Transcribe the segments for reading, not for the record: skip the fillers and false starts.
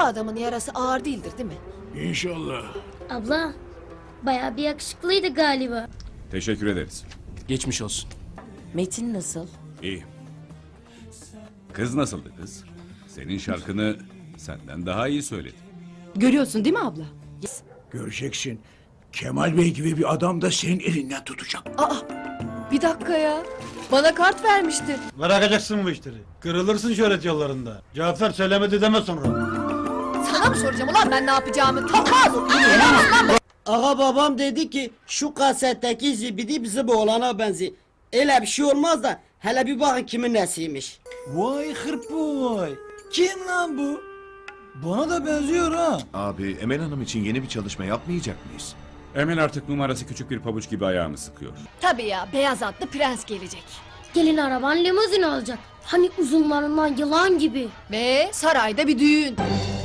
adamın yarası ağır değildir değil mi? İnşallah. Abla, bayağı bir yakışıklıydı galiba. Teşekkür ederiz. Geçmiş olsun. Metin nasıl? İyi. Kız nasıldı kız? Senin şarkını senden daha iyi söyledi. Görüyorsun değil mi abla? Göreceksin. Kemal Bey gibi bir adam da senin elinden tutacak. Aa, bir dakika ya. Bana kart vermişti. Bırakacaksın bu işleri. Kırılırsın şöhret yollarında. Cafer söylemedi deme sonra. Sana mı soracağım ulan ben ne yapacağımı? Topaz! Ağa babam dedi ki şu kasetteki zibidi bizim oğlana benziyor. Öyle bir şey olmaz da hele bir bakın kimin nesiymiş. Vay hırpoy. Kim lan bu? Bana da benziyor ha. Abi Emel Hanım için yeni bir çalışma yapmayacak mıyız? Emel artık numarası küçük bir pabuç gibi ayağımı sıkıyor. Tabii ya, beyaz atlı prens gelecek. Gelin araban limuzin olacak. Hani uzunlarından yılan gibi. Ve sarayda bir düğün.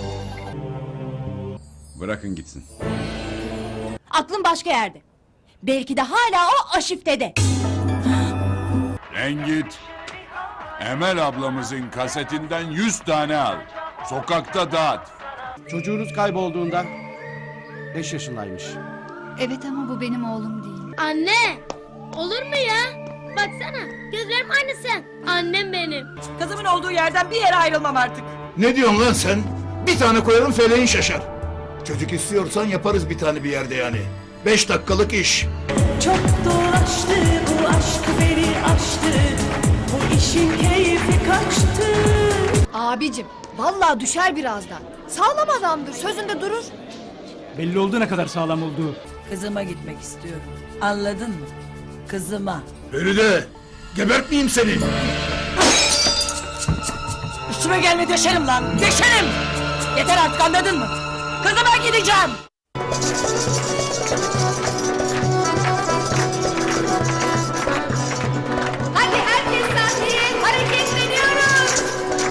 Bırakın gitsin. Aklın başka yerde. Belki de hala o aşiftede. Sen git. Emel ablamızın kasetinden 100 tane al. Sokakta dağıt. Çocuğunuz kaybolduğunda 5 yaşındaymış. Evet ama bu benim oğlum değil. Anne! Olur mu ya? Baksana, gözlerim aynı sen. Annem benim. Kızımın olduğu yerden bir yere ayrılmam artık. Ne diyorsun lan sen? Bir tane koyarım feleğin şaşar. Çocuk istiyorsan yaparız bir tane bir yerde yani. 5 dakikalık iş. Çok dolaştı bu aşk beni aştı. Bu işin keyfi kaçtı. Abicim, vallahi düşer birazdan. Sağlam adamdır, sözünde durur. Belli oldu ne kadar sağlam olduğu. Kızıma gitmek istiyorum. Anladın mı? Kızıma. Feride, gebertmeyeyim seni. Üstüme gelme deşerim lan. Deşerim. Yeter artık anladın mı? Kızıma gideceğim. Hadi herkes sahneye, hareketleniyoruz.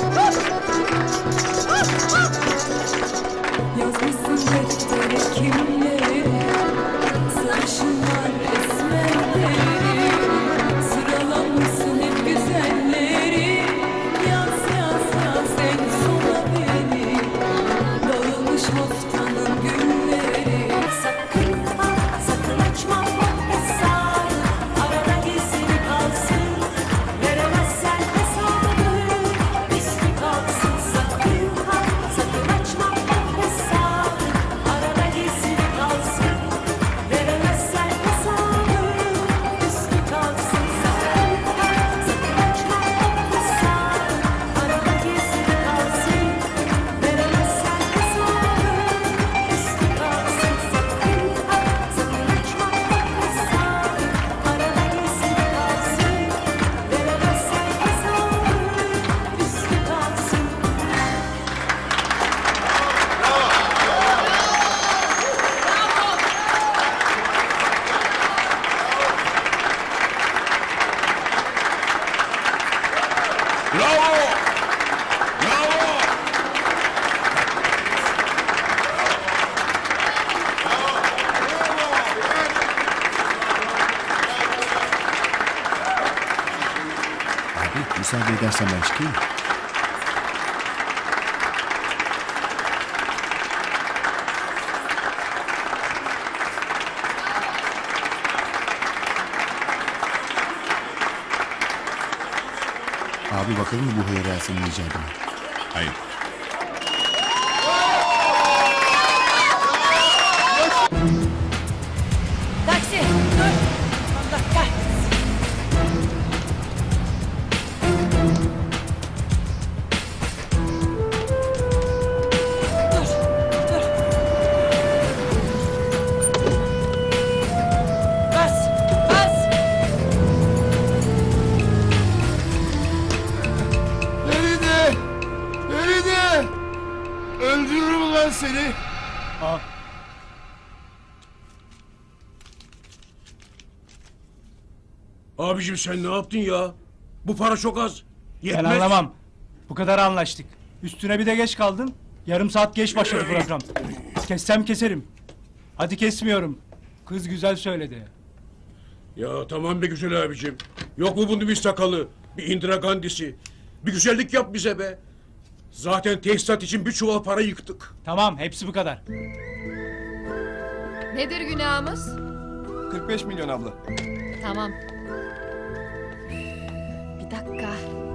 Yazmışsın deftere kimleri. Sarışınlar esmerleri. Sıralamışsın hep güzelleri. Yaz yaz yaz en sona beni. Dağılmış haftanın günleri. Sakın ha sakın açma o hesabı. Arada gizli kalsın. Veremezsen hesabı. Riskli kalsın. Sakın ha sakın açma o hesabı. Arada gizli kalsın. Veremezsen hesabı. Riskli kalsın. Sakın ha sakın açma o hesabı. Arada gizli kalsın. Veremezsen hesabı. Riskli kalsın. Sakın ha sakın açma o hesabı. Arada gizli kalsın. Veremezsen hesabı. Riskli kalsın. Bravo! Bravo! Abi müsaade edersen ben çıkayım. Abi bakalım mı bu heyerasının icadına? Hayır. Taksi, dur. Allah kahretsin. Dur, dur. Bas, bas. Feride! Feride! Öldürürüm lan seni. Abicim sen ne yaptın ya? Bu para çok az. Ben anlamam. Bu kadar anlaştık. Üstüne bir de geç kaldın. Yarım saat geç başladı program. Kessem keserim. Hadi kesmiyorum. Kız güzel söyledi. Ya tamam be güzel abicim. Yok mu bunun bir sakalı, bir Indira Gandhi'si? Bir güzellik yap bize be. Zaten tesisat için bir çuval para yıktık. Tamam, hepsi bu kadar. Nedir günahımız? 45 milyon abla. Tamam. Bir dakika.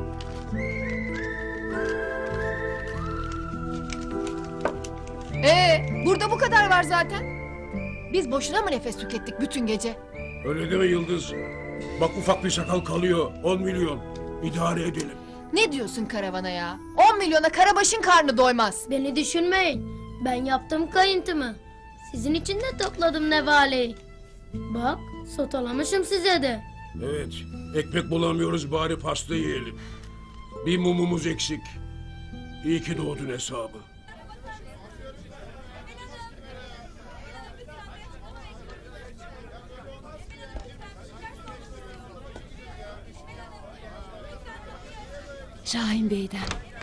Burada bu kadar var zaten. Biz boşuna mı nefes tükettik bütün gece? Öyle deme Yıldız. Bak ufak bir sakal kalıyor. 10 milyon. İdare edelim. Ne diyorsun karavana ya? 10 milyona karabaşın karnı doymaz. Beni düşünmeyin. Ben yaptım kayıntımı. Sizin için de topladım nevaleyi. Bak sotalamışım size de. Evet. Ekmek bulamıyoruz bari pasta yiyelim. Bir mumumuz eksik. İyi ki doğdun hesabı. Şahin Bey'den.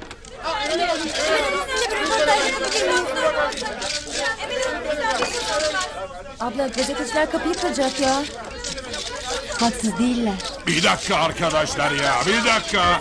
Abla gazeteciler kapıyı kıracak ya. Haksız değiller. Bir dakika arkadaşlar ya, bir dakika.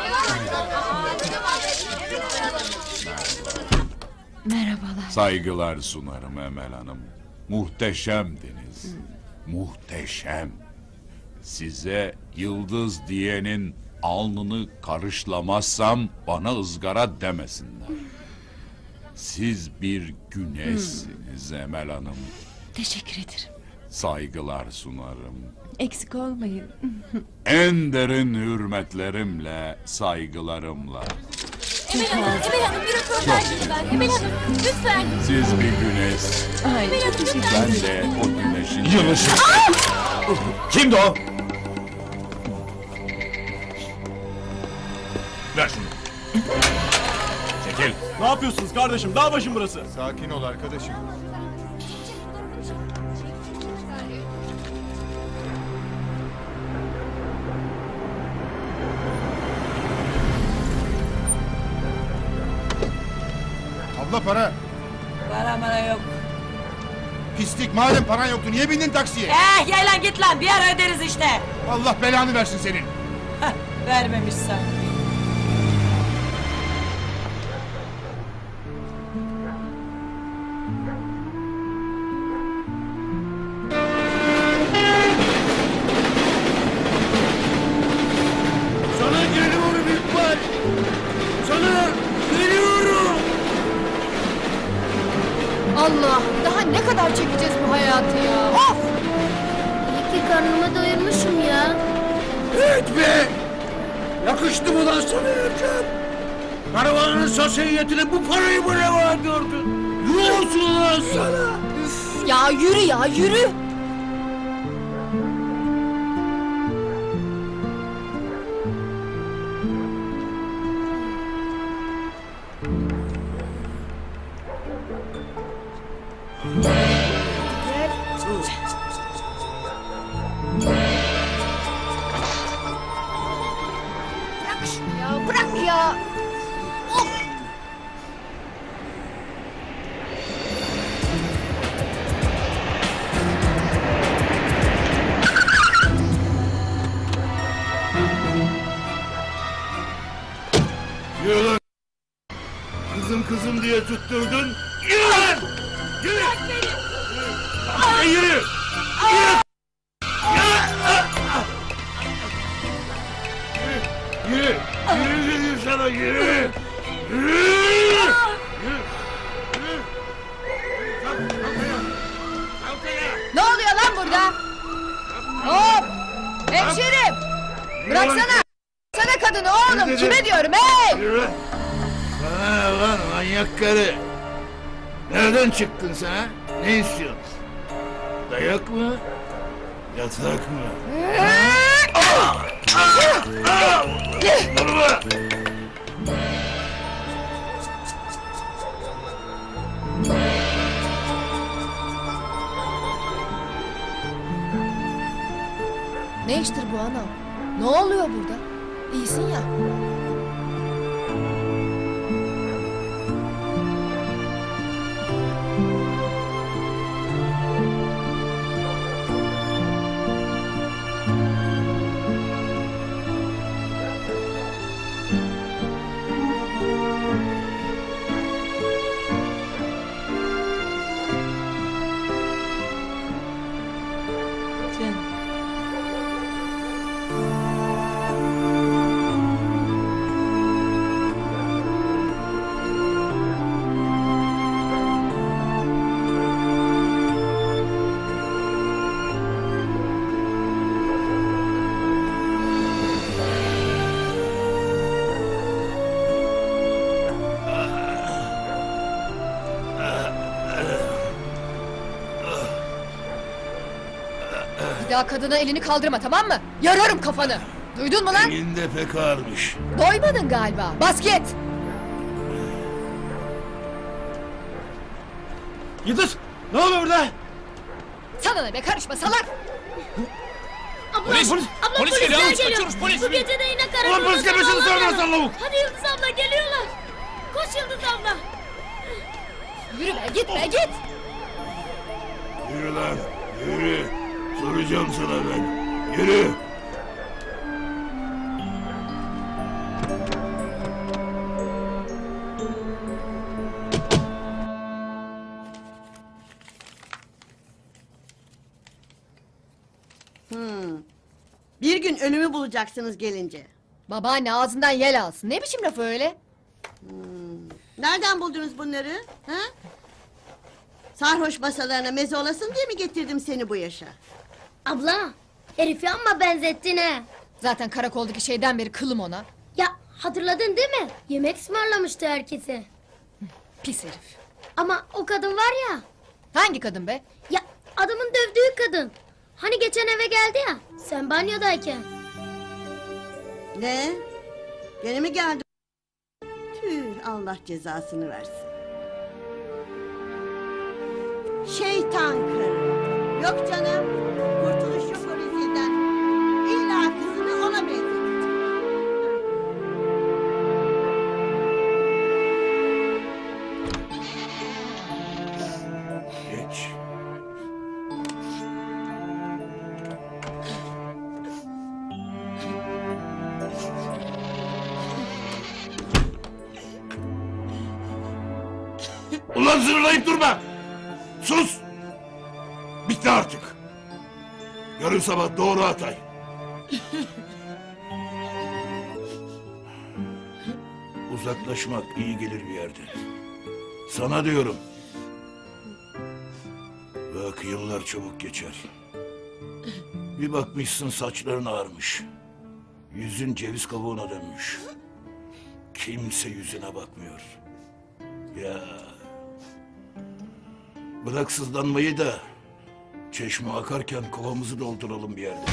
Merhabalar. Saygılar sunarım Emel Hanım. Muhteşemdiniz. Muhteşem. Size yıldız diyenin alnını karışlamazsam bana ızgara demesinler. Siz bir güneşsiniz Emel Hanım. Teşekkür ederim. Saygılar sunarım. Eksik olmayın. En derin hürmetlerimle, saygılarımla. Çok sağ olun. Emel Hanım bir röportaj lütfen. Emel Hanım lütfen. Siz bir güneş. Ay, çok teşekkür Ben ederim. de o güneşin... Kimdi o? Ver şunu. Çekil. Ne yapıyorsunuz kardeşim? Dağ başım burası. Sakin ol arkadaşım. Abla para. Para yok. Pislik, madem paran yoktu niye bindin taksiye? Gel lan git lan, bir ara öderiz işte. Allah belanı versin senin. Vermemişsen. Sana geliyorum İkbal. Sana geliyorum. Allah, daha ne kadar çekeceğiz bu hayatı ya? Of! İyi ki karnımı doyurmuşum ya. Evet be. Yakıştı mı lan sana Ercan? Karavanın sosyetine bu parayı mı reva gördün? Yuh olsun lan sana. Üf, ya yürü ya, yürü! Bırak şunu ya, bırak ya! Of! Yürü lan! Kızım diye tutturdun. Yürü lan! Yürü! Yürü! Yürü! Yürü! Yürü dedim sana, yürü! Yürü! Yürü! Ne oluyor lan burada? Hop! Hemşerim! Bıraksana! Sana kadını oğlum, Yürü, kime yürü. diyorum hey! Yürü! Sana lan manyak karı! Nereden çıktın sen ha? Ne istiyorsun? Dayak mı? Yatak mı? Durma! Ne iştir bu anam? Ne oluyor burada? İyisin ya. Bir daha kadına elini kaldırma, tamam mı? Yararım kafanı. Duydun mu lan? Elinde pek ağırmış. Doymadın galiba. Bas git. Yıldız! Ne oluyor burada? Sana ne be, karışma salak. Abla, Polis! abla Polis polisler geliyor, geliyor. kaçıyoruz, polis! Bu gece de yine Ulan karakolda polis gelmesin, sabahlar sorma yana. sen lavuk! Hadi Yıldız abla geliyorlar. Koş Yıldız abla. Yürü be, git be, git. Yürü lan, yürü. Soracağım sana ben. Yürü. Bir gün ölümü bulacaksınız gelince. Babaanne ağzından yel alsın. Ne biçim laf öyle? Nereden buldunuz bunları? Ha? Sarhoş masalarına meze olasın diye mi getirdim seni bu yaşa? Abla, herifi amma benzettin he. Zaten karakoldaki şeyden beri kılım ona. Ya hatırladın değil mi? Yemek ısmarlamıştı herkese. Pis herif. Ama o kadın var ya. Hangi kadın be? Ya adamın dövdüğü kadın. Hani geçen eve geldi ya. Sen banyodayken. Ne? Gene mi geldi? Tüh, Allah cezasını versin. Şeytan karı. Yok canım. Kurtuluş yok o rezilden. İlla kızını ona benzetti. Geç. Ulan zırlayıp durma! Sus! Bitti artık. Yarın sabah doğru Hatay. Uzaklaşmak iyi gelir bir yerde. Sana diyorum. Bak yıllar çabuk geçer. Bir bakmışsın saçların ağarmış. Yüzün ceviz kabuğuna dönmüş. Kimse yüzüne bakmıyor. Ya. Bırak sızlanmayı da çeşme akarken kovamızı dolduralım bir yerde.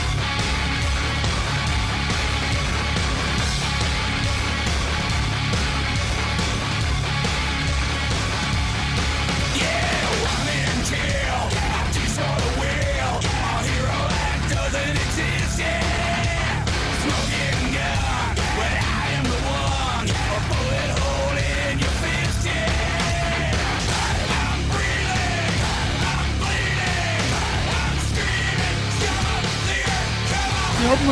Yapma.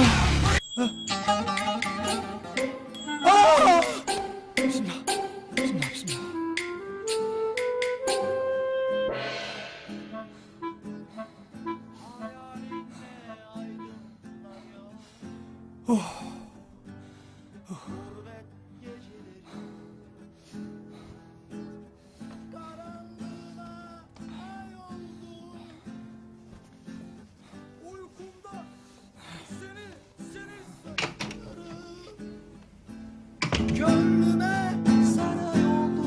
Gönlüme saray oldu.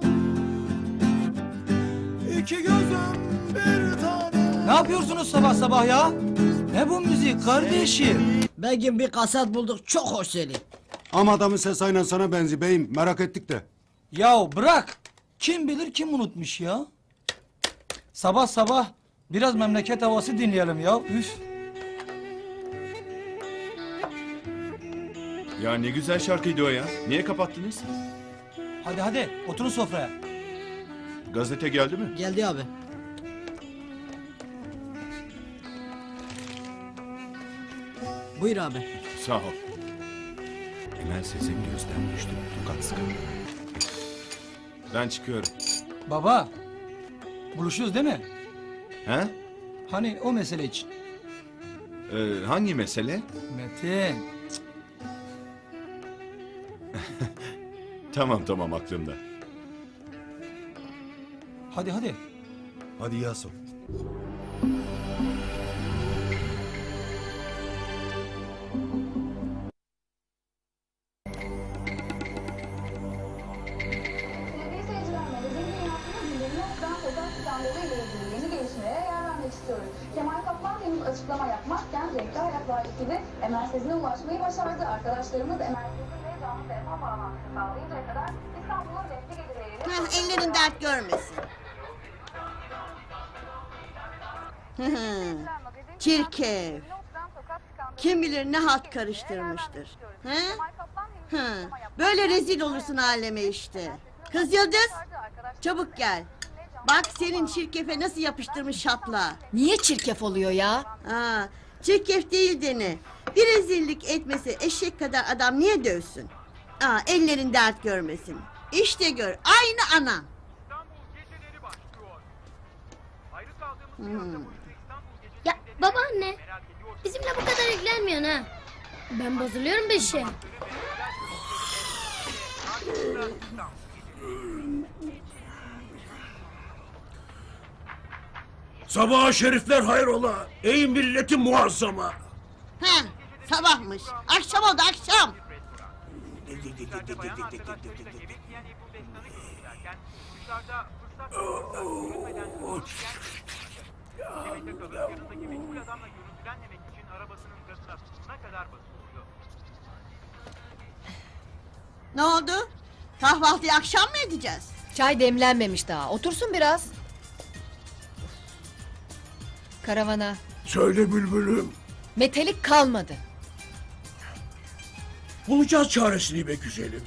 İki gözüm bir tane. Ne yapıyorsunuz sabah sabah ya? Ne bu müzik kardeşim? Begim bir kaset bulduk, çok hoş söyleyeyim. Ama adamın ses aynen sana benzi beyim. Merak ettik de. Ya bırak. Kim bilir kim unutmuş ya? Sabah sabah biraz memleket havası dinleyelim ya. Üf. Ya ne güzel şarkıydı o ya. Niye kapattınız? Hadi hadi oturun sofraya. Gazete geldi mi? Geldi abi. Buyur abi. Sağ ol. Emel sesin gözden düştü. Tokat sıkı. Ben çıkıyorum. Baba. Buluşuyoruz değil mi? He? Hani o mesele için. Hangi mesele? Metin. Tamam aklımda. Hadi hadi. Hadi Yasin. Kemal Kaplan henüz açıklama merkezine ulaşmayı başardı. Arkadaşlarımız merkezin ve canlı telefon bağlantısı sağlayıncaya kadar İstanbul'un destek edilerini... Ellerin dert görmesin. Çirkef. Kim bilir ne halt karıştırmıştır. He? Böyle rezil olursun aleme işte. Kız Yıldız, çabuk gel. Bak senin çirkefe nasıl yapıştırmış şapla. Niye çirkef oluyor ya? Çirkef değil dene. Bir rezillik etmesi eşek kadar adam niye dövsün? Ellerin dert görmesin. İşte gör, aynı ana. Ya babaanne, bizimle bu kadar ilgilenmiyorsun ha. Ben bozuluyorum bir şey. Sabah şerifler hayrola. Ey milletin muazzama. Sabahmış. Akşam oldu akşam. Ne oldu? Kahvaltıyı akşam mı edeceğiz? Çay demlenmemiş daha. Otursun biraz. Karavana. Söyle bülbülüm. Metalik kalmadı. Bulacağız çaresini be güzelim.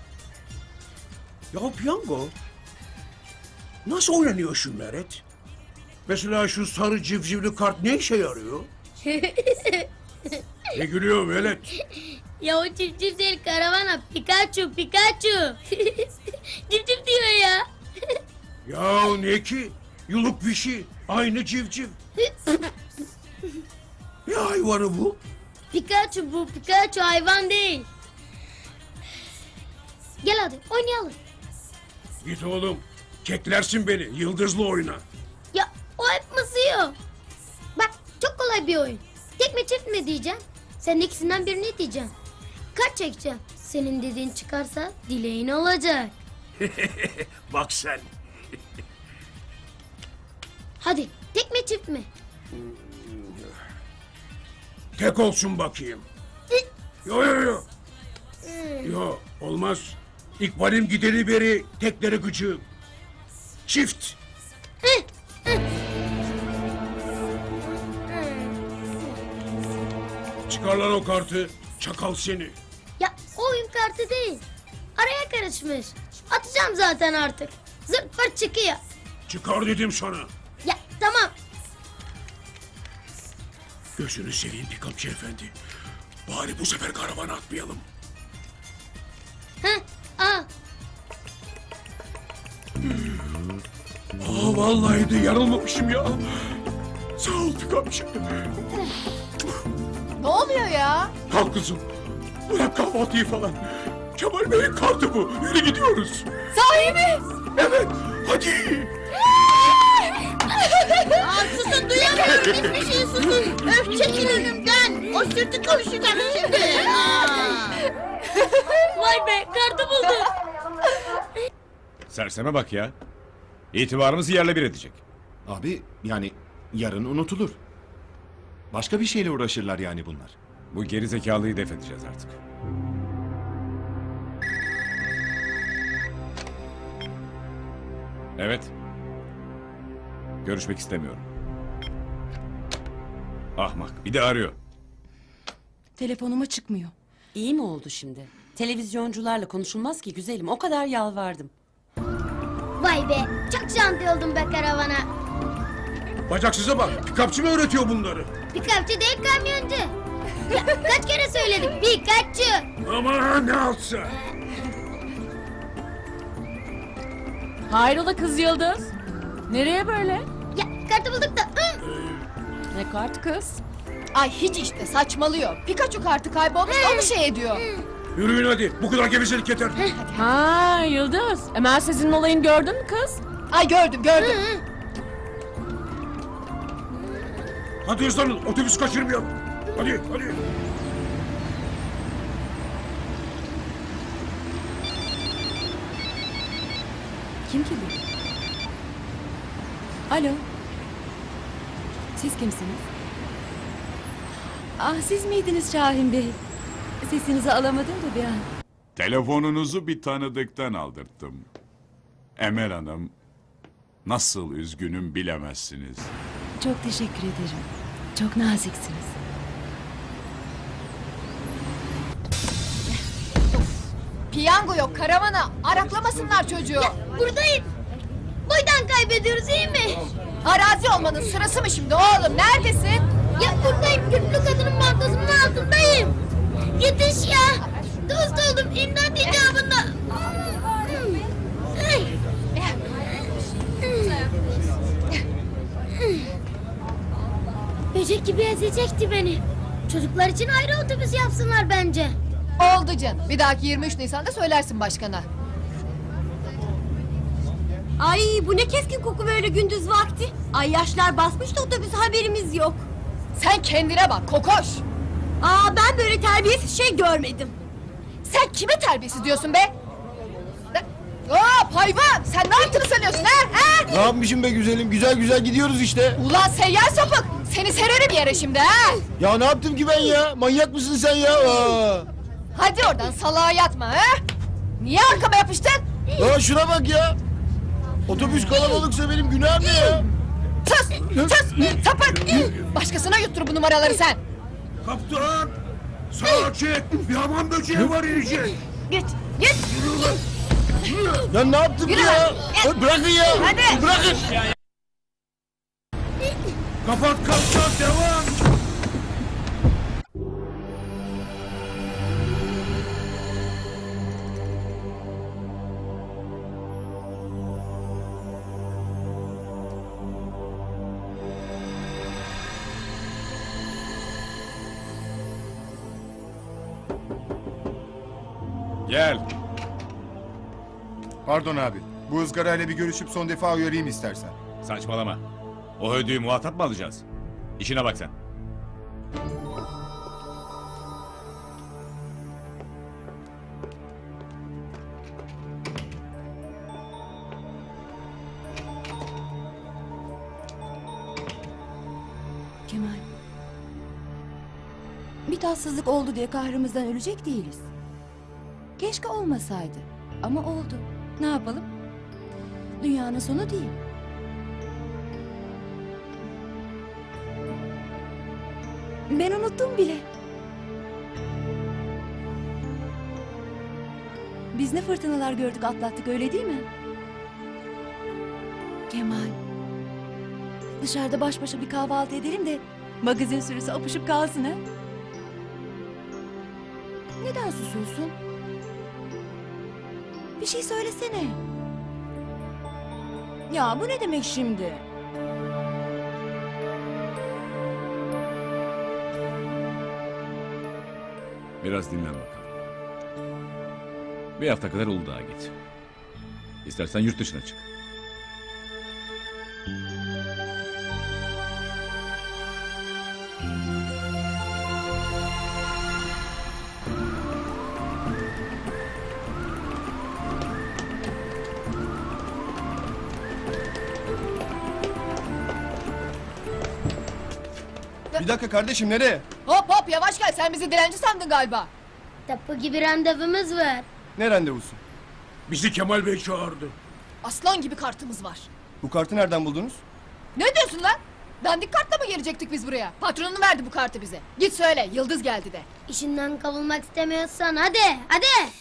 Ya piyango. Nasıl oynanıyor şu meret? Mesela şu sarı civcivli kart ne işe yarıyor? Ne gülüyor velet? Ya o civciv değil karavana, Pikachu. Civciv diyor ya. Ya ne ki? Yuluk bir şey. Aynı civciv. Ne hayvanı bu? Pikachu bu, Pikachu hayvan değil. Gel hadi oynayalım. Git oğlum. Keklersin beni. Yıldızlı oyna. Ya o hep mızıyor. Bak çok kolay bir oyun. Tek mi çift mi diyeceğim. Sen ikisinden birini diyeceksin. Kart çekeceğim. Senin dediğin çıkarsa dileğin olacak. Bak sen. Hadi tek mi çift mi? Tek olsun bakayım. Yo. Yo olmaz. İkbal'im gideri beri tekleri gıcığım. Çift. Çıkar lan o kartı. Çakal seni. Ya o oyun kartı değil. Araya karışmış. Atacağım zaten artık. Zırt pırt çıkıyor. Çıkar dedim sana. Ya tamam. Gözünü seveyim pikapçı efendi. Bari bu sefer karavana atmayalım. Vallahi de yanılmamışım ya. Sağ ol pikapçı. Ne oluyor ya? Kalk kızım. Bırak kahvaltıyı falan. Kemal Bey'in kartı bu. Yürü gidiyoruz. Sahi mi? Evet. Hadi. Susun duyamıyorum hiçbir şey susun. Öf çekil önümden. O sürtü konuşacak şimdi. Vay be kartı buldum. Serseme bak ya. İtibarımızı yerle bir edecek. Abi yani yarın unutulur. Başka bir şeyle uğraşırlar yani bunlar. Bu geri zekalıyı def edeceğiz artık. Evet. Görüşmek istemiyorum. Ahmak bir de arıyor. Telefonuma çıkmıyor. İyi mi oldu şimdi? Televizyoncularla konuşulmaz ki güzelim. O kadar yalvardım. Vay be çok şanti oldum be karavana. Bacaksıza bak. Pikapçı mı öğretiyor bunları? Pikapçı değil kamyoncu. Ya, kaç kere söyledik Pikachu. Aman ne altsa. Hayrola kız Yıldız? Nereye böyle? Ya kartı bulduk da. Ne kart kız? Ay hiç işte saçmalıyor. Pikachu kartı kaybolmuş onu şey ediyor. Yürüyün hadi. Bu kadar gevezelik yeter. Ha Yıldız. Emel Sezin'in olayını gördün mü kız? Ay gördüm. Hadi hızlanın. Otobüs kaçırmayalım. Hadi. Kim ki bu? Alo. Siz kimsiniz? Ah siz miydiniz Şahin Bey? Sesinizi alamadım da bir an. Telefonunuzu bir tanıdıktan aldırttım. Emel Hanım, nasıl üzgünüm bilemezsiniz. Çok teşekkür ederim. Çok naziksiniz. Piyango yok karavana. Araklamasınlar çocuğu. Buradayım. Boydan kaybediyoruz iyi mi? Arazi olmanın sırası mı şimdi oğlum? Neredesin? Ya buradayım. Gürtlü kadının mantosunun altındayım. Yetiş ya. Dost oldum. İmdat icabında. Böcek gibi ezecekti beni. Çocuklar için ayrı otobüs yapsınlar bence. Oldu can. Bir dahaki 23 Nisan'da söylersin başkana. Ay bu ne keskin koku böyle gündüz vakti. Ay yaşlar basmış da otobüs haberimiz yok. Sen kendine bak kokoş. Aa ben böyle terbiyesiz şey görmedim. Sen kime terbiyesiz diyorsun be? Hop hayvan! Sen ne yaptığını sanıyorsun ha? Ne yapmışım be güzelim? Güzel güzel gidiyoruz işte. Ulan seyyar sapık! Seni sererim yere şimdi ha! Ya ne yaptım ki ben ya? Manyak mısın sen ya? Aa. Hadi oradan salağa yatma ha! Niye arkama yapıştın? Ya şuna bak ya. Otobüs kalabalıksa benim günahım ne ya? Sus! Sus! Sapık! Başkasına yuttur bu numaraları sen! Kaptan! Sağa çek! Bir hamam böceği var inecek! Git! Git! Ya ne yaptım Yürü ya? lan! Bırakın ya! Hadi! Bırakın! Kapat kaptan devam! Gel. Pardon abi. Bu ızgarayla bir görüşüp son defa uyarayım istersen. Saçmalama. O ödüğü muhatap mı alacağız? İşine bak sen. Kemal. Bir tatsızlık oldu diye kahrımızdan ölecek değiliz. Keşke olmasaydı. Ama oldu. Ne yapalım? Dünyanın sonu değil. Ben unuttum bile. Biz ne fırtınalar gördük atlattık öyle değil mi? Kemal. Dışarıda baş başa bir kahvaltı edelim de magazin sürüsü apışıp kalsın ha? Neden susuyorsun? Bir şey söylesene. Ya bu ne demek şimdi? Biraz dinlen bakalım. Bir hafta kadar Uludağ'a git. İstersen yurt dışına çık. Bir dakika kardeşim nereye? Hop hop yavaş gel sen bizi dilenci sandın galiba. Tapu gibi randevumuz var. Ne randevusu? Bizi Kemal Bey çağırdı. Aslan gibi kartımız var. Bu kartı nereden buldunuz? Ne diyorsun lan? Dandik kartla mı gelecektik biz buraya? Patronun verdi bu kartı bize. Git söyle Yıldız geldi de. İşinden kovulmak istemiyorsan hadi hadi.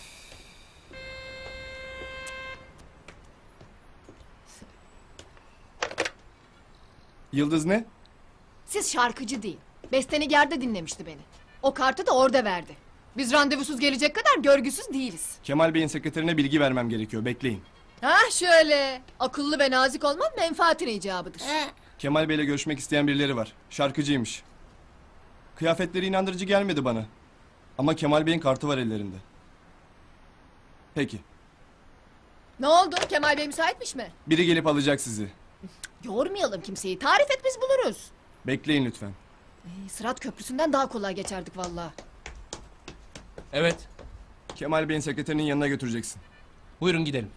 Yıldız ne? Siz şarkıcı değil. Bestenigar'da dinlemişti beni. O kartı da orada verdi. Biz randevusuz gelecek kadar görgüsüz değiliz. Kemal Bey'in sekreterine bilgi vermem gerekiyor. Bekleyin. Ha şöyle. Akıllı ve nazik olman menfaatin icabıdır. Kemal Bey'le görüşmek isteyen birileri var. Şarkıcıymış. Kıyafetleri inandırıcı gelmedi bana. Ama Kemal Bey'in kartı var ellerinde. Peki. Ne oldu? Kemal Bey müsaitmiş mi? Biri gelip alacak sizi. Yormayalım kimseyi. Tarif et biz buluruz. Bekleyin lütfen. Sırat Köprüsü'nden daha kolay geçerdik vallahi. Evet. Kemal Bey'in sekreterinin yanına götüreceksin. Buyurun gidelim.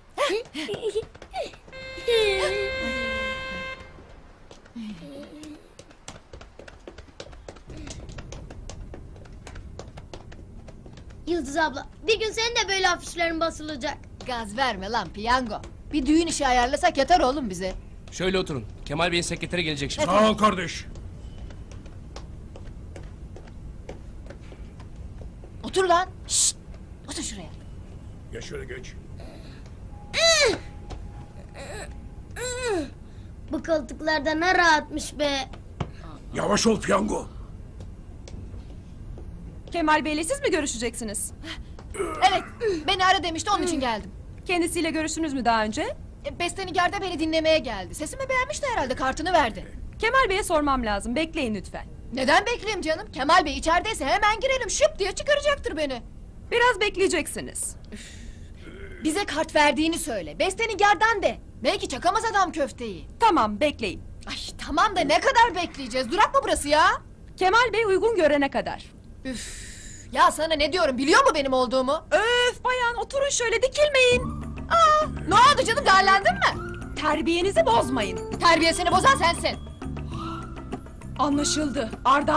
Yıldız abla, bir gün senin de böyle afişlerin basılacak. Gaz verme lan piyango. Bir düğün işi ayarlasak yeter oğlum bize. Şöyle oturun. Kemal Bey'in sekreteri gelecek şimdi. Sağ ol kardeş. Otur lan. Şşt. Otur şuraya. Geç şöyle geç. Bu koltuklarda ne rahatmış be. Yavaş ol piyango. Kemal Bey'le siz mi görüşeceksiniz? Evet, beni ara demişti onun için geldim. Kendisiyle görüştünüz mü daha önce? Bestenigar da beni dinlemeye geldi. Sesimi beğenmişti herhalde, kartını verdi. Kemal Bey'e sormam lazım. Bekleyin lütfen. Neden bekleyeyim canım? Kemal Bey içerideyse hemen girelim, şıp diye çıkaracaktır beni. Biraz bekleyeceksiniz. Bize kart verdiğini söyle. Bestenigardan de. Belki çakamaz adam köfteyi. Tamam, bekleyin. Ay tamam da ne kadar bekleyeceğiz? Durak mı burası ya? Kemal Bey uygun görene kadar. Üf. Ya sana ne diyorum, biliyor mu benim olduğumu? Öf bayan, oturun şöyle, dikilmeyin. Aa, ne oldu canım, garlendin mi? Terbiyenizi bozmayın. Terbiyesini bozan sensin. Anlaşıldı. Arda,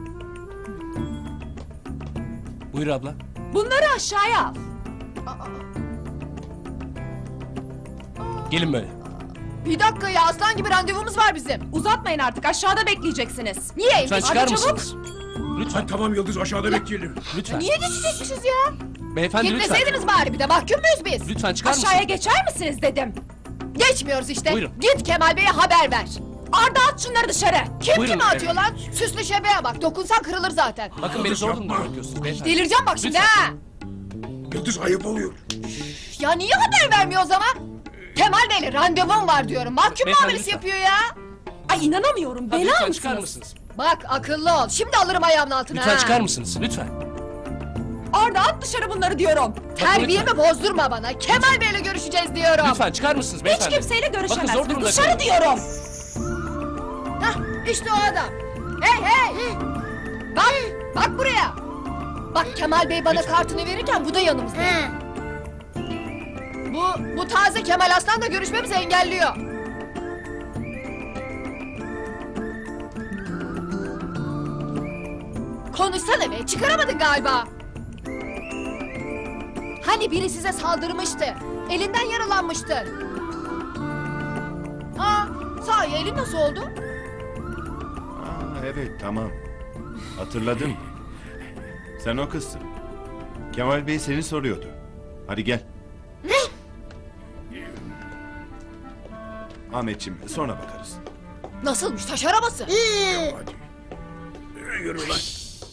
Buyur abla. bunları aşağıya al. Gelin böyle. Bir dakika ya, aslan gibi randevumuz var bizim. Uzatmayın artık, aşağıda bekleyeceksiniz. Niye? Lütfen çıkar Hadi çabuk. mısınız? Lütfen. Tamam Yıldız, aşağıda bekleyelim. Lütfen. Niye geçecekmişiz ya? Beyefendi lütfen. Gitmeseydiniz bari, bir de mahkum muyuz biz? Lütfen çıkar mısınız? Aşağıya geçer misiniz dedim. Geçmiyoruz işte. Buyurun. Git Kemal Bey'e haber ver. Arda, at şunları dışarı. Kim Buyurun kimi atıyor lan? Süslü şebeğe bak, dokunsan kırılır zaten. Bakın beni zor durumda bırakıyorsunuz beyefendi. Delireceğim bak şimdi Lütfen. ha. Yıldız ayıp oluyor. Ya niye haber vermiyor o zaman? Kemal Bey'le randevum var diyorum. Mahkum Beyefendi, muamelesi lütfen. yapıyor ya. Ay inanamıyorum, Hadi bela lütfen çıkar mısınız? mısınız? Bak akıllı ol. Şimdi alırım ayağımın altına. Lütfen ha. çıkar mısınız? Lütfen. Arda, at dışarı bunları diyorum. Terbiyemi bozdurma bana. Kemal Bey'le görüşeceğiz diyorum. Lütfen çıkar mısınız Hiç beyefendi? kimseyle Bakın zor görüşemezsiniz. durumda Dışarı kalıyorum. diyorum. Hah, işte o adam. Hey hey. Bak, bak buraya. Bak Kemal Bey bana kartını verirken bu da yanımızda. He. Bu taze Kemal Aslan'la görüşmemizi engelliyor. Konuşsana be, çıkaramadın galiba. Hani biri size saldırmıştı, elinden yaralanmıştı. Aa, sahi elin nasıl oldu? Evet tamam. Hatırladım. Sen o kızsın. Kemal Bey seni soruyordu. Hadi gel. Ne? Ahmetciğim sonra bakarız. Nasılmış taş arabası? Yürü lan.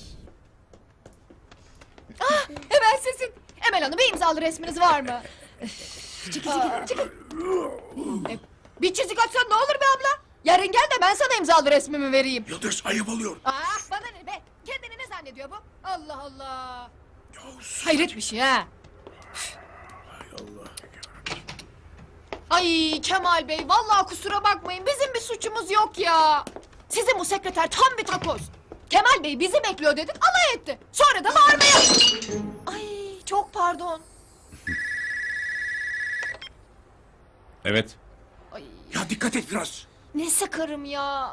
Ah, Emel sesin. Emel Hanım, bir imzalı resminiz var mı? Çekil. Bir çizik atsan ne olur be abla? Yarın gel de ben sana imzalı resmimi vereyim. Yıldız ayıp oluyor. Ah, bana ne be? Kendini ne zannediyor bu? Allah Allah. Hayret bir şey ha. Ay Kemal Bey, vallahi kusura bakmayın, bizim bir suçumuz yok ya. Sizin bu sekreter tam bir takoz. Kemal Bey bizi bekliyor dedik, alay etti. Sonra da bağırmaya... Ay çok pardon. Evet. Ay, Ya dikkat et biraz. ne sıkarım ya.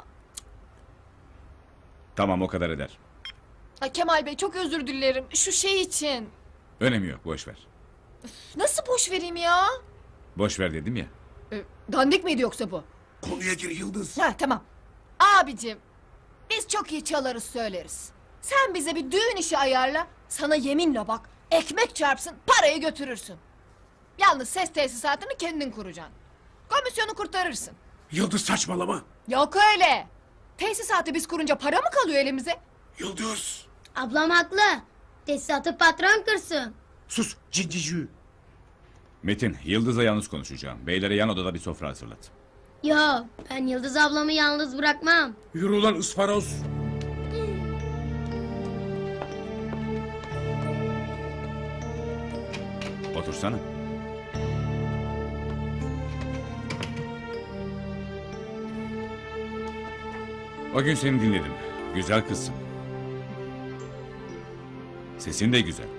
Tamam, o kadar eder. Ay Kemal Bey, çok özür dilerim şu şey için. Önemi yok, boş ver. Nasıl boş vereyim ya? Boş ver dedim ya. Dandik miydi yoksa bu? Konuya gir Yıldız. Ha tamam. Abicim, biz çok iyi çalarız söyleriz. Sen bize bir düğün işi ayarla, sana yeminle bak, ekmek çarpsın, parayı götürürsün. Yalnız ses tesisatını kendin kuracaksın. Komisyonu kurtarırsın. Yıldız saçmalama. Yok öyle. Tesisatı biz kurunca para mı kalıyor elimize? Yıldız. Ablam haklı. Tesisatı patron kırsın. Sus cincici. Metin, Yıldız'la yalnız konuşacağım. Beylere yan odada bir sofra hazırlat. Yo, ben Yıldız ablamı yalnız bırakmam. Yürü lan ısparoz. Otursana. O gün seni dinledim. Güzel kızsın. Sesin de güzel.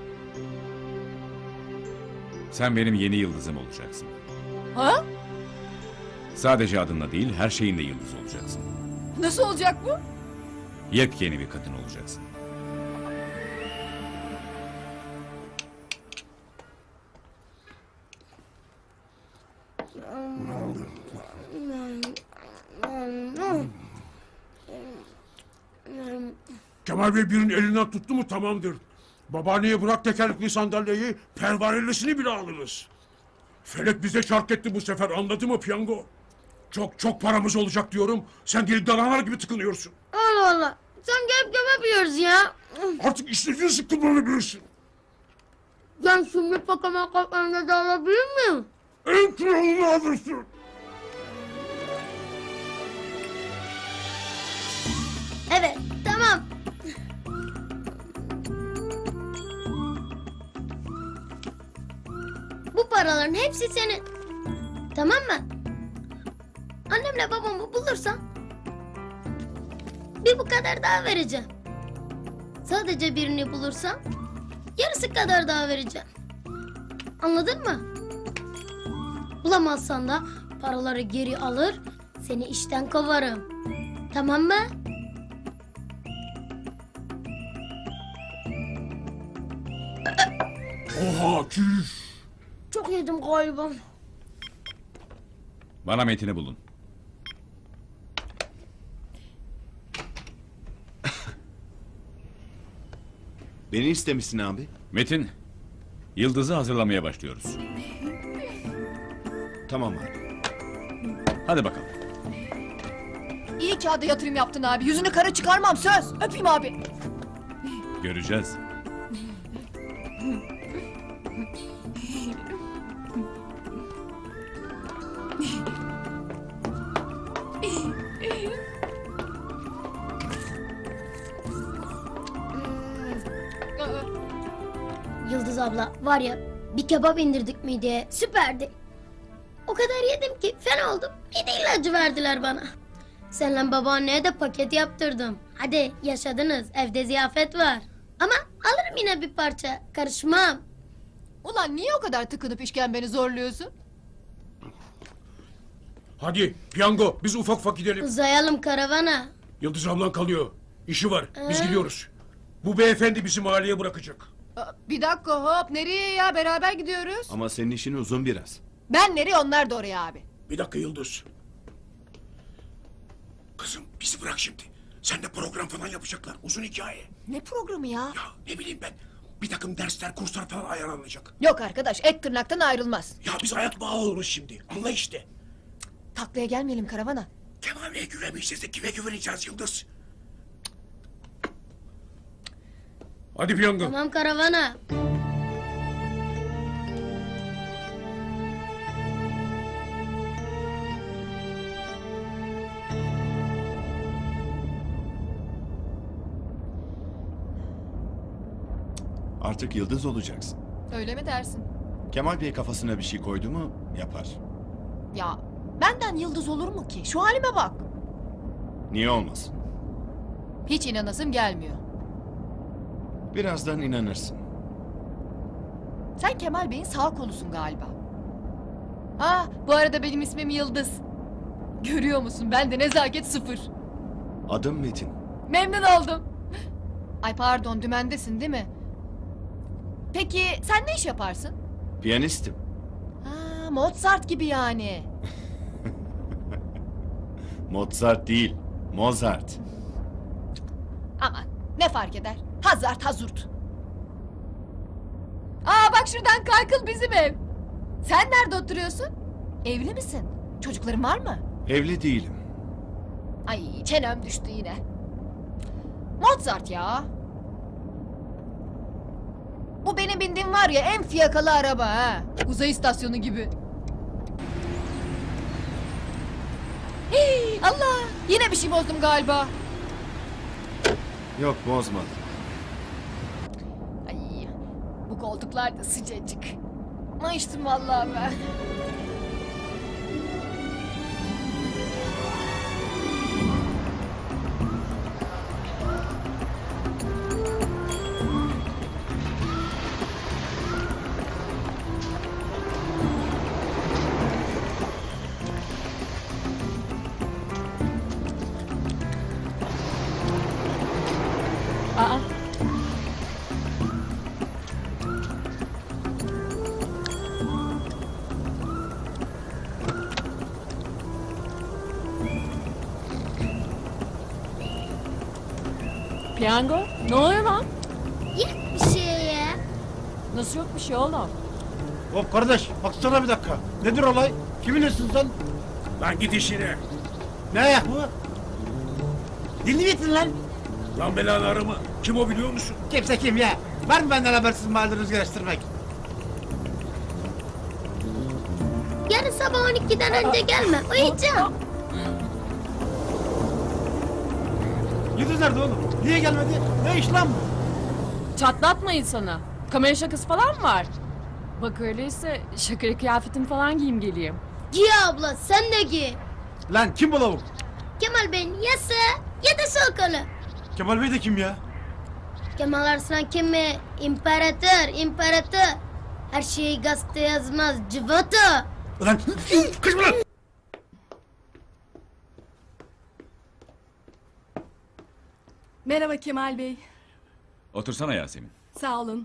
Sen benim yeni yıldızım olacaksın. Ha? Sadece adınla değil, her şeyinle yıldız olacaksın. Nasıl olacak bu? Yepyeni bir kadın olacaksın. Kemal Bey birinin elinden tuttu mu tamamdır. Babaanneye bırak tekerlekli sandalyeyi, pervanelesini bile alırız. Felek bize çark etti bu sefer, anladı mı piyango? Çok paramız olacak diyorum. Sen gelip danalar gibi tıkınıyorsun. Allah Allah. Sen gelip yapıyoruz ya. Artık istediğin sık kullanabilirsin. Ben şimdi pakama kaplarına da alabilir miyim? En kralını alırsın. Evet, tamam. Bu paraların hepsi senin. Tamam mı? Annemle babamı bulursan bir bu kadar daha vereceğim. Sadece birini bulursan yarısı kadar daha vereceğim. Anladın mı? Bulamazsan da paraları geri alır, seni işten kovarım. Tamam mı? Oha çüş. Çok yedim galiba. Bana Metin'i bulun. Beni istemişsin abi. Metin, Yıldız'ı hazırlamaya başlıyoruz. Tamam abi. Hadi bakalım. İyi kağıda yatırım yaptın abi. Yüzünü kara çıkarmam söz. Öpeyim abi. Göreceğiz. Yıldız abla var ya, bir kebap indirdik mideye, süperdi. O kadar yedim ki fena oldum. Bir de ilacı verdiler bana. Seninle babaanneye de paket yaptırdım. Hadi yaşadınız, evde ziyafet var. Ama alırım yine bir parça, karışmam. Ulan niye o kadar tıkınıp işkembeni zorluyorsun? Hadi piyango, biz ufak ufak gidelim. Uzayalım karavana. Yıldız ablan kalıyor. İşi var, biz Ee? gidiyoruz. Bu beyefendi bizi mahalleye bırakacak. Bir dakika hop, nereye ya? Beraber gidiyoruz. Ama senin işin uzun biraz. Ben nereye, onlar da oraya abi. Bir dakika Yıldız. Kızım bizi bırak şimdi. Sen de program falan yapacaklar. Uzun hikaye. Ne programı ya? Ya ne bileyim ben. Bir takım dersler, kurslar falan ayarlanacak. Yok arkadaş, et tırnaktan ayrılmaz. Ya biz ayak bağı oluruz şimdi. Anla işte. Taklaya gelmeyelim karavana. Kemal Bey'e güvenmeyeceğiz de kime güveneceğiz Yıldız? Hadi piyango. Tamam karavana. Artık Yıldız olacaksın. Öyle mi dersin? Kemal Bey kafasına bir şey koydu mu yapar. Ya benden yıldız olur mu ki? Şu halime bak. Niye olmasın? Hiç inanasım gelmiyor. Birazdan inanırsın. Sen Kemal Bey'in sağ kolusun galiba. Ha, bu arada benim ismim Yıldız. Görüyor musun? Bende nezaket sıfır. Adım Metin. Memnun oldum. Ay pardon, dümendesin değil mi? Peki sen ne iş yaparsın? Piyanistim. Ha, Mozart gibi yani. Mozart değil, Mozart. Aman ne fark eder? Hazart hazurt. Aa bak şuradan Kaykıl bizim ev. Sen nerede oturuyorsun? Evli misin? Çocukların var mı? Evli değilim. Ay çenem düştü yine. Mozart ya. Bu benim bindiğim var ya en fiyakalı araba ha. Uzay istasyonu gibi. Hii, Allah! Yine bir şey bozdum galiba. Yok bozmadım. Ay, bu koltuklar da sıcacık. Mayıştım vallahi ben. Aa. Piyango? Ne oluyor lan? Yok bir şey ya. Nasıl yok bir şey oğlum? Hop kardeş baksana bir dakika. Nedir olay? Kimin nesin sen? Lan git işine. Ne ayak bu? Dilini bitin lan. Lan belanı arama. Kim o biliyor musun? Kimse kim ya? Var mı benden habersiz mahallede rüzgar estirmek? Yarın sabah 12'den önce gelme. Uyuyacağım. Yıldız nerede oğlum? Niye gelmedi? Ne iş lan bu? Çatlatmayın sana. Kamera şakası falan mı var? Bak öyleyse şaka kıyafetimi falan giyeyim geleyim. Giy abla sen de giy. Lan kim bu lavuk? Kemal Bey'in ya sağ ya da sol kolu. Kemal Bey de kim ya? Kemal Arslan kim mi? İmparator. Her şeyi gazete yazmaz cıvata. Ulan kızma lan! Merhaba Kemal Bey. Otursana Yasemin. Sağ olun.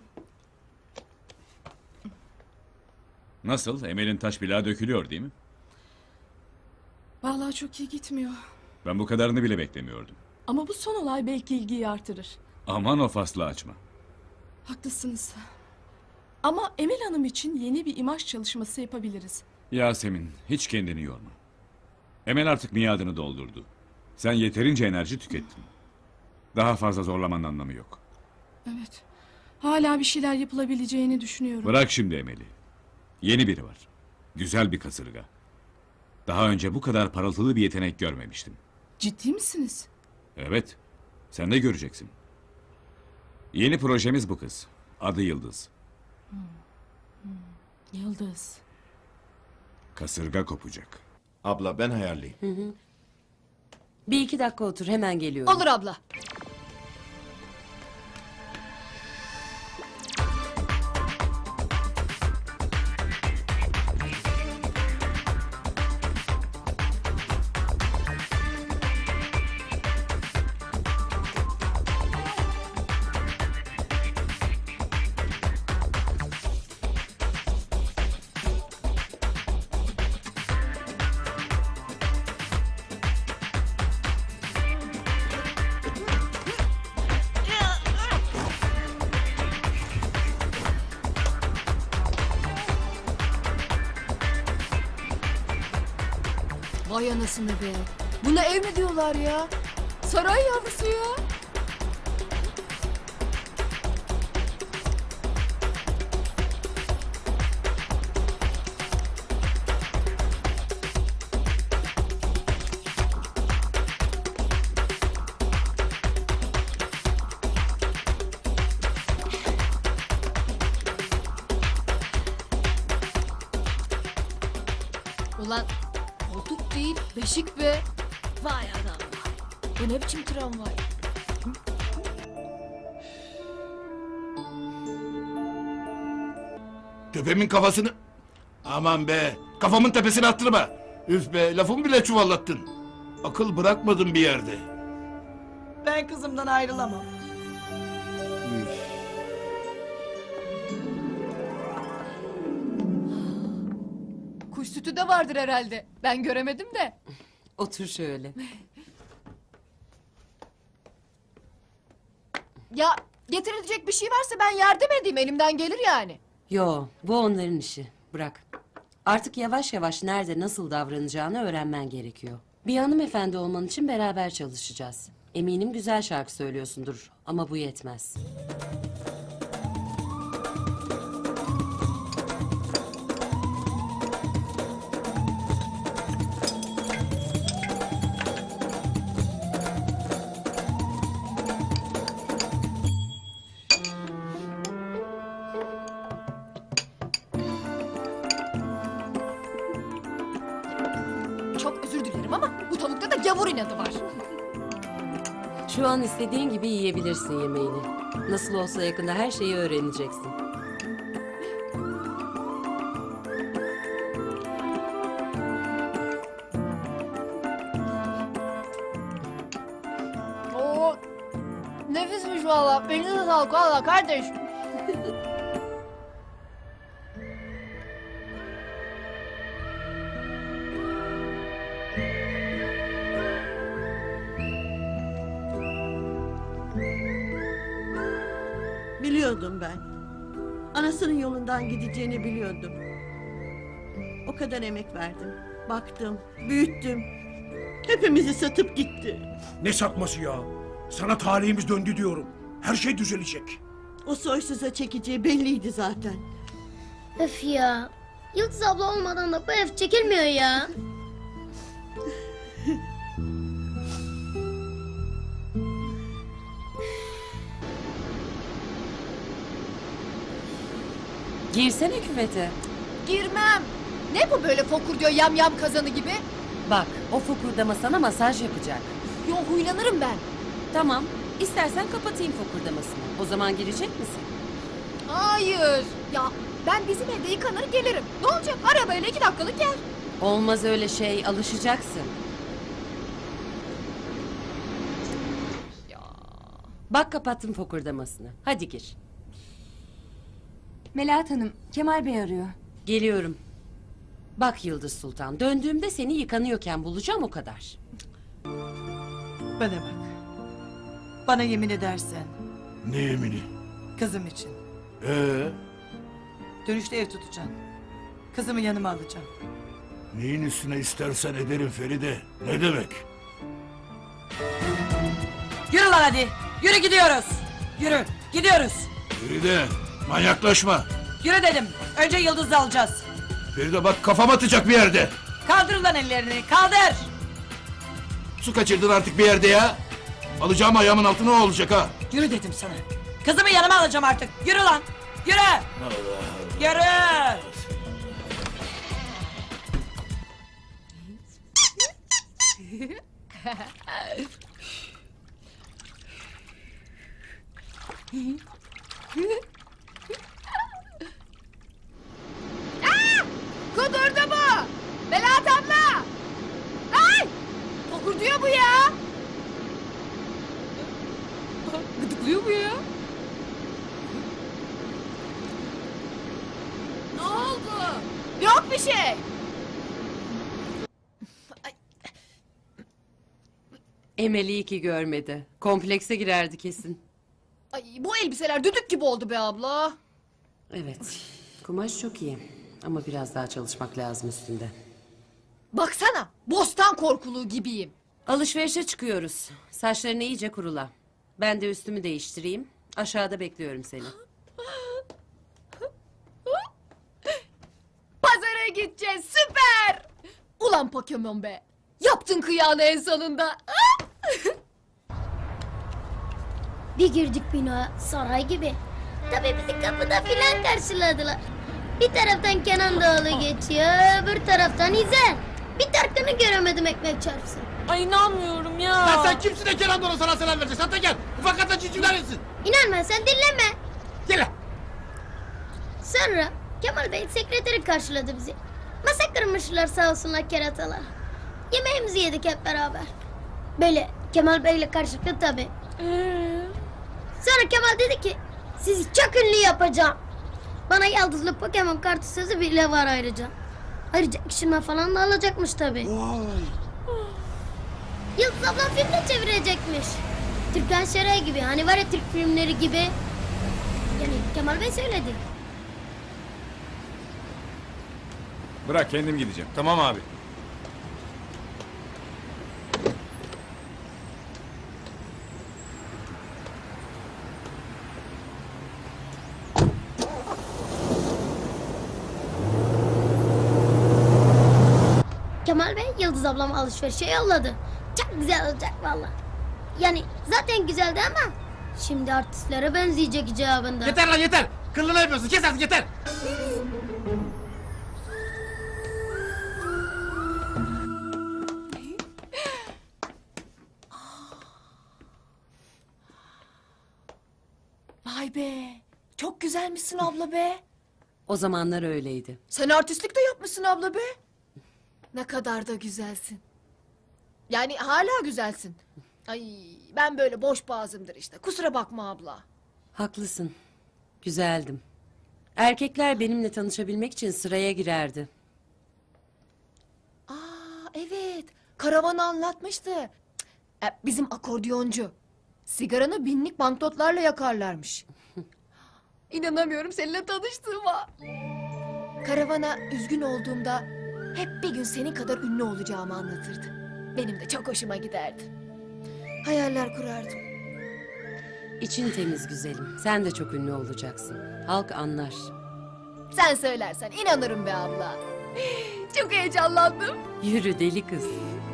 Nasıl? Emel'in taş bilağı dökülüyor değil mi? Vallahi çok iyi gitmiyor. Ben bu kadarını bile beklemiyordum. Ama bu son olay belki ilgiyi artırır. Aman o faslı açma. Haklısınız. Ama Emel Hanım için yeni bir imaj çalışması yapabiliriz. Yasemin, hiç kendini yorma. Emel artık miadını doldurdu. Sen yeterince enerji tükettin. Daha fazla zorlamanın anlamı yok. Evet. Hala bir şeyler yapılabileceğini düşünüyorum. Bırak şimdi Emel'i. Yeni biri var. Güzel bir kasırga. Daha önce bu kadar parıltılı bir yetenek görmemiştim. Ciddi misiniz? Evet, sen de göreceksin. Yeni projemiz bu kız. Adı Yıldız. Yıldız. Kasırga kopacak. Abla ben ayarlayayım. Bir iki dakika otur hemen geliyorum. Olur abla. Vay anasını be. Buna ev mi diyorlar ya? Saray yavrusu ya. Ulan koltuk değil, beşik be. Vay adam. Bu ne biçim tramvay? Tepemin kafasını... Aman be, kafamın tepesine attırma. Üf be, lafımı bile çuvallattın. Akıl bırakmadın bir yerde. Ben kızımdan ayrılamam. Kuş sütü de vardır herhalde. Ben göremedim de. Otur şöyle. Ya getirilecek bir şey varsa ben yardım edeyim. Elimden gelir yani. Yo, bu onların işi. Bırak. Artık yavaş yavaş nerede nasıl davranacağını öğrenmen gerekiyor. Bir hanımefendi olman için beraber çalışacağız. Eminim güzel şarkı söylüyorsundur ama bu yetmez. Çok özür dilerim ama bu tavukta da gavur inadı var. Şu an istediğin gibi yiyebilirsin yemeğini. Nasıl olsa yakında her şeyi öğreneceksin. Oo, nefismiş valla. Beni de sağlık valla kardeş. Biliyordum ben. Anasının yolundan gideceğini biliyordum. O kadar emek verdim. Baktım, büyüttüm. Hepimizi satıp gitti. Ne satması ya? Sana talihimiz döndü diyorum. Her şey düzelecek. O soysuza çekeceği belliydi zaten. Öf ya. Yıldız abla olmadan da bu ev çekilmiyor ya. Girsene küvete. Girmem. Ne bu böyle fokur diyor yam yam kazanı gibi? Bak o fokurdama sana masaj yapacak. Yo huylanırım ben. Tamam. İstersen kapatayım fokurdamasını. O zaman girecek misin? Hayır. Ya ben bizim evde yıkanır gelirim. Ne olacak? Arabayla 2 dakikalık yer. Olmaz öyle şey. Alışacaksın. Bak kapattım fokurdamasını. Hadi gir. Melahat Hanım, Kemal Bey arıyor. Geliyorum. Bak Yıldız Sultan, döndüğümde seni yıkanıyorken bulacağım o kadar. Bana bak. Bana yemin edersen Ne yemini? kızım için. Ee, Dönüşte ev tutacağım. Kızımı yanıma alacağım. neyin üstüne istersen ederim Feride. Ne demek? Yürü lan hadi. Yürü gidiyoruz. Yürü gidiyoruz. Feride, manyaklaşma. Yürü dedim. Önce Yıldız'ı alacağız. Feride bak kafam atacak bir yerde. Kaldır lan ellerini kaldır. Su kaçırdın artık bir yerde ya. Alacağım ayağımın altına o olacak ha. Yürü dedim sana. Kızımı yanıma alacağım artık. Yürü lan. Yürü. Yürü. Kudurdu bu. Melahat abla. Ay! Fokur diyor bu ya. Gıdıklıyor bu ya. Ne oldu? Yok bir şey. Emel'i iyi ki görmedi. Komplekse girerdi kesin. Ay, bu elbiseler düdük gibi oldu be abla. Evet. Kumaş çok iyi. Ama biraz daha çalışmak lazım üstünde. Baksana, bostan korkuluğu gibiyim. Alışverişe çıkıyoruz. Saçlarını iyice kurula. Ben de üstümü değiştireyim. Aşağıda bekliyorum seni. Pazara gideceğiz, süper. Ulan Pokemon be. Yaptın kıyağını en sonunda. Bir girdik bina saray gibi. Tabii bizi kapıda filan karşıladılar. Bir taraftan Kenan Doğulu geçiyor, öbür taraftan İzel. Bir tarafını göremedim ekmek çarpsın. Ay inanmıyorum ya. Lan sen kimsin de Kenan Doğulu sana selam verecek? Sen de gel. Ufak hata cücükler etsin. İnanma sen dinleme. Gel. Sonra Kemal Bey sekreteri karşıladı bizi. Masa kırmışlar sağ olsunlar keratalar. Yemeğimizi yedik hep beraber. Böyle Kemal Bey'le karşılıklı tabii. Sonra Kemal dedi ki sizi çok ünlü yapacağım. Bana yıldızlı Pokemon kartı sözü bile var ayrıca. Ayrıca ekşime falan da alacakmış tabii. Yıldız ablam film de çevirecekmiş. Türkan Şoray gibi hani var ya Türk filmleri gibi. Yani Kemal Bey söyledi. Bırak kendim gideceğim. Tamam abi. Kemal Bey Yıldız ablam alışverişe yolladı. Çok güzel olacak valla. Yani zaten güzeldi ama şimdi artistlere benzeyecek icabında. Yeter lan yeter. Kıllını yapıyorsun. Kes artık yeter. Vay be. Çok güzelmişsin abla be. O zamanlar öyleydi. Sen artistlik de yapmışsın abla be. Ne kadar da güzelsin. Yani hala güzelsin. Ay ben böyle boş boğazımdır işte. Kusura bakma abla. Haklısın. Güzeldim. Erkekler benimle tanışabilmek için sıraya girerdi. Aa evet. Karavan anlatmıştı. Bizim akordiyoncu. Sigaranı binlik banknotlarla yakarlarmış. İnanamıyorum seninle tanıştığıma. Karavana üzgün olduğumda hep bir gün senin kadar ünlü olacağımı anlatırdı. Benim de çok hoşuma giderdi. Hayaller kurardım. İçin temiz güzelim. Sen de çok ünlü olacaksın. Halk anlar. Sen söylersen inanırım be abla. Çok heyecanlandım. Yürü deli kız.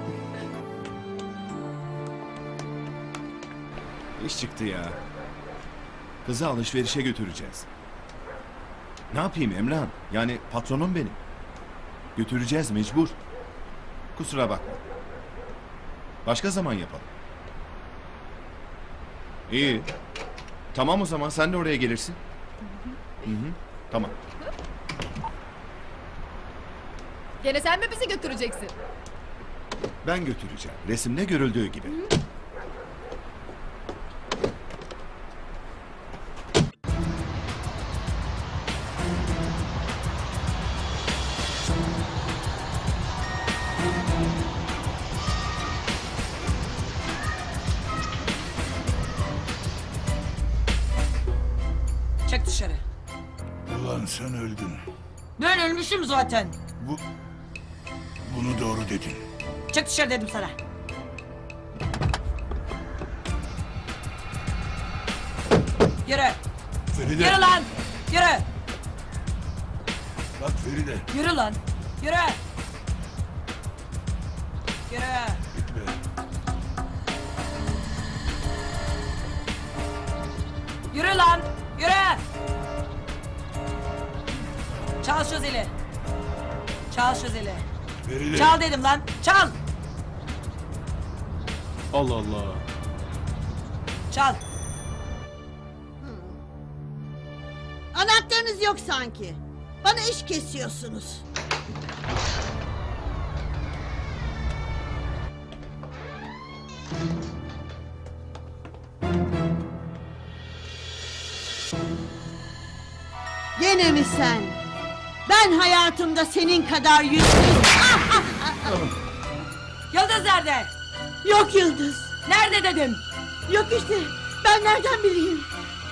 İş çıktı ya. Kızı alışverişe götüreceğiz. Ne yapayım Emrah'ım? Yani patronum benim. Götüreceğiz mecbur. Kusura bakma. Başka zaman yapalım. İyi. Tamam o zaman sen de oraya gelirsin. Hı hı. Tamam. Gene sen mi bizi götüreceksin? Ben götüreceğim. Resimde görüldüğü gibi. Çık dışarı. Ulan sen öldün. Ben ölmüşüm zaten. Bunu doğru dedin. Çık dışarı dedim sana. Yürü. Feride. Yürü lan. Yürü. Bak Feride. Yürü lan. Yürü. Yürü. Yürü lan. Yürü. Çal şu zili. Çal şu zili. Feride. Çal dedim lan. Çal. Allah Allah. Çal. Anahtarınız yok sanki. Bana iş kesiyorsunuz. Gene mi sen? Ben hayatımda senin kadar yüzsüz... Yıldız nerede? Yok Yıldız. Nerede dedim? Yok işte. Ben nereden bileyim?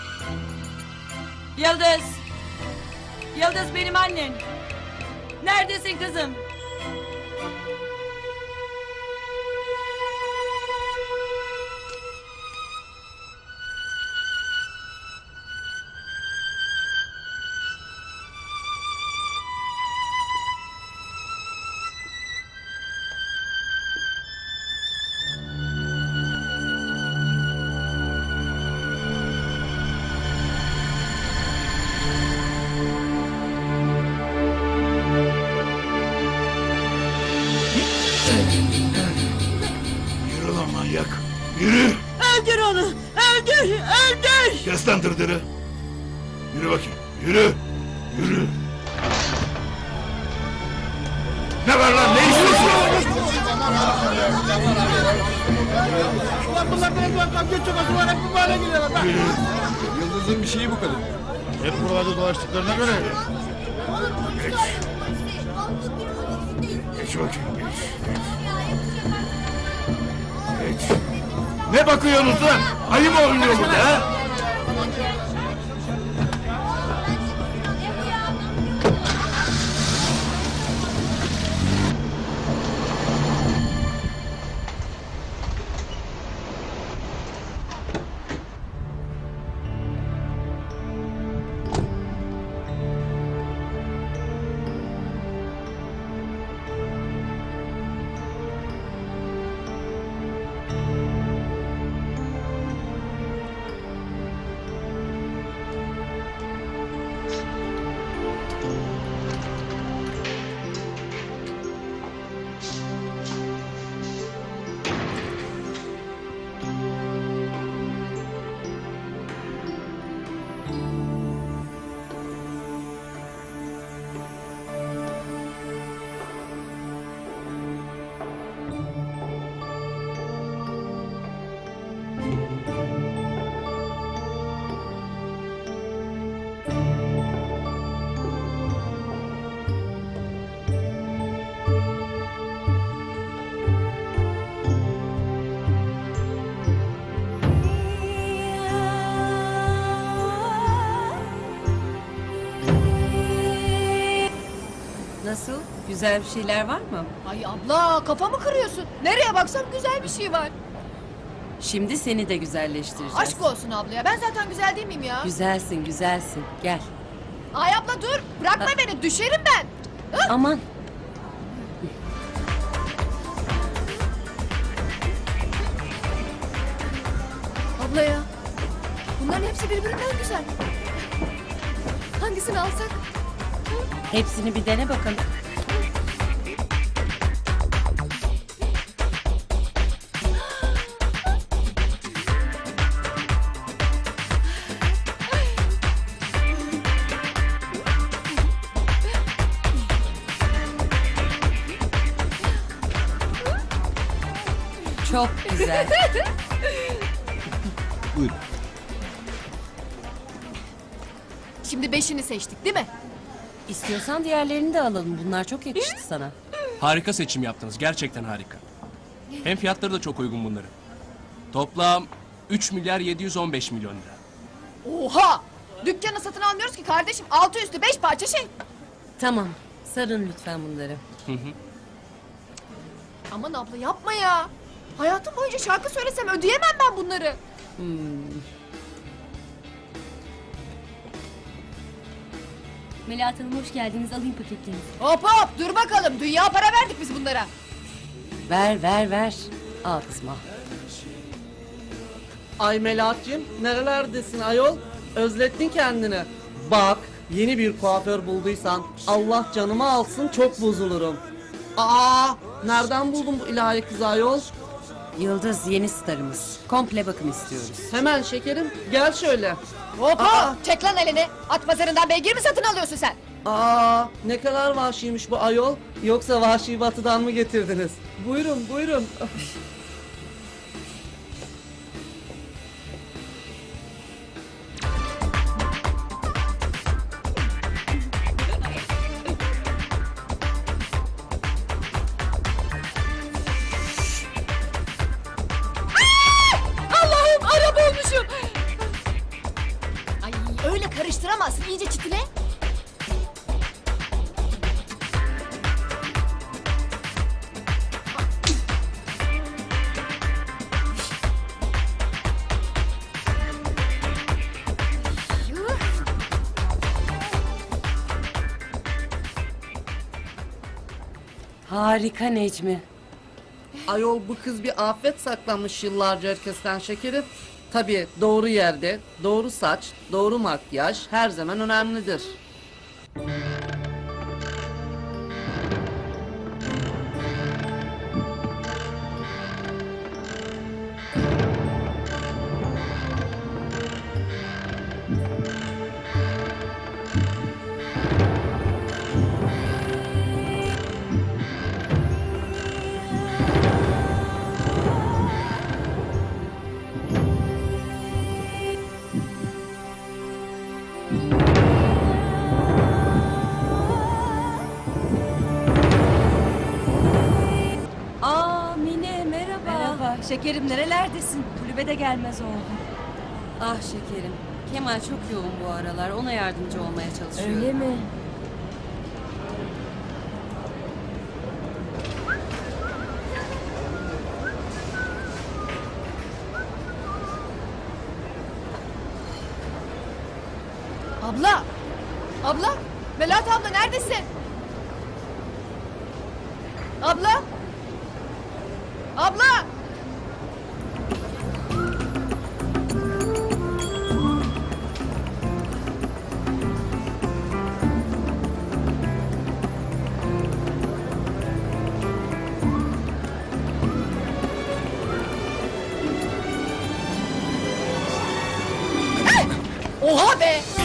Yıldız. Yıldız benim annen. Neredesin kızım? Yürü lan manyak. Yürü. Öldür onu. Öldür. Öldür. Kes lan dırdırı. Yürü bakayım. Yürü. Yürü. Ne var lan? Ne istiyorsun? Ulan bunlar direkt kavga çok acılar hep bu hale geliyorlar lan. Yıldız'ın bir şeyi bu kadın. Hep buralarda dolaştıklarına göre. Geç. Geç bakayım. Geç. Geç. Ne bakıyorsunuz lan? Ayı mı oynuyor burada ha? Nasıl? Güzel bir şeyler var mı? Ay abla kafamı kırıyorsun. Nereye baksam güzel bir şey var. Şimdi seni de güzelleştireceğiz. Aşk olsun abla ya. Ben zaten güzel değil miyim ya? Güzelsin, güzelsin. Gel. Ay abla dur. Bırakma beni. Düşerim ben. Aman. Abla ya. Bunların hepsi birbirinden güzel. Hangisini alsak? Hepsini bir dene bakalım. Çok güzel. Buyurun. Şimdi 5'ini seçtik değil mi? İstiyorsan diğerlerini de alalım. Bunlar çok yakıştı sana. Harika seçim yaptınız. Gerçekten harika. Hem fiyatları da çok uygun bunların. Toplam 3 milyar 715 milyon lira. Oha! Dükkanı satın almıyoruz ki kardeşim. Altı üstü 5 parça şey. Tamam. Sarın lütfen bunları. Aman abla yapma ya. Hayatım boyunca şarkı söylesem ödeyemem ben bunları. Melahat Hanım hoş geldiniz. Alayım paketlerinizi. Hop hop dur bakalım. Dünya para verdik biz bunlara. Ver ver ver. Al kızma. Ay Melahat'cığım nerelerdesin ayol? Özlettin kendini. Bak yeni bir kuaför bulduysan Allah canımı alsın çok bozulurum. Aa nereden buldun bu ilahi kız ayol? Yıldız yeni starımız. Komple bakım istiyoruz. Hemen şekerim gel şöyle. Hop hop çek lan elini. At pazarından beygir mi satın alıyorsun sen? Aa ne kadar vahşiymiş bu ayol. Yoksa vahşi batıdan mı getirdiniz? Buyurun buyurun. Allah'ım araba olmuşum. Ay öyle karıştıramazsın iyice çitile. Harika Necmi. Ayol bu kız bir afet saklamış yıllarca herkesten şekerim. Tabii doğru yerde, doğru saç, doğru makyaj her zaman önemlidir. Aa Mine merhaba. Merhaba. Şekerim nerelerdesin? Kulübe de gelmez oldu. Ah şekerim. Kemal çok yoğun bu aralar. Ona yardımcı olmaya çalışıyorum. Öyle mi? Abla. Abla. Melahat abla neredesin? Abla. Abla. Oha be!